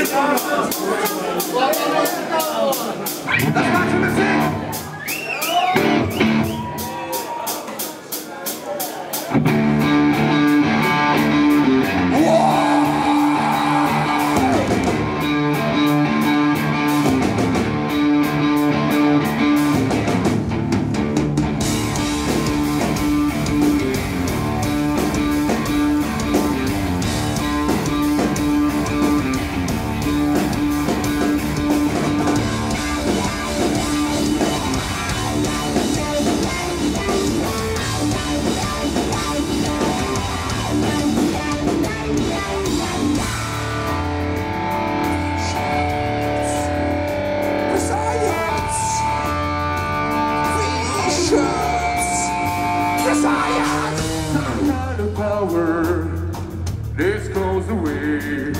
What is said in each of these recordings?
This goes the way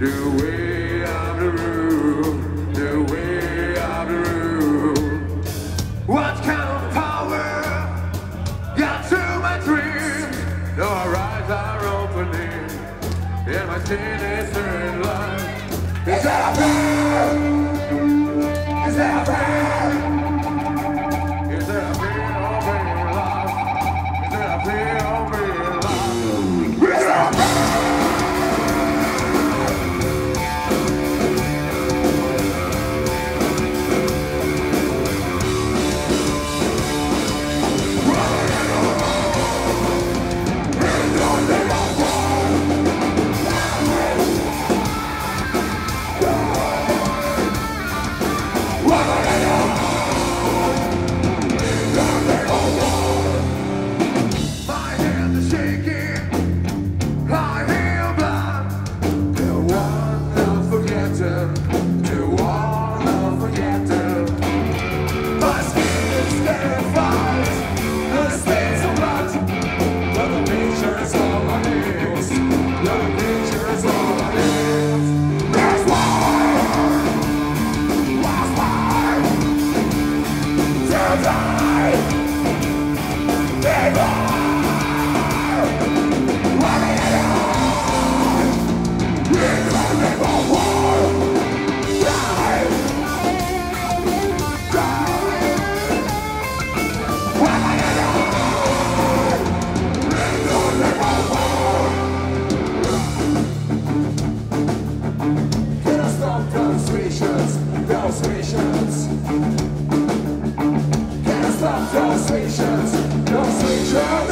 of the rule, the way of the rule. What kind of power got to my dreams? No, our eyes are opening, and my skin is turning light. Is that a fear? Is that a fear? Is that a fear of being lost? Is that a fear of being lost? Is that a fear? Demonstrations, demonstrations.